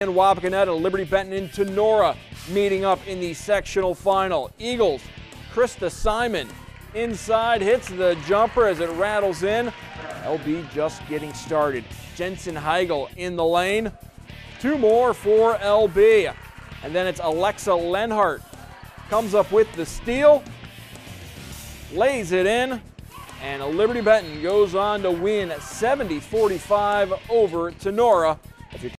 Wapakoneta and Liberty Benton in Tinora meeting up in the sectional final. Eagles, Krista Simon inside, hits the jumper as it rattles in. LB just getting started. Jensen Heigl in the lane. Two more for LB. And then it's Alexa Lenhart. Comes up with the steal, lays it in, and Liberty Benton goes on to win 70-45 over Tinora.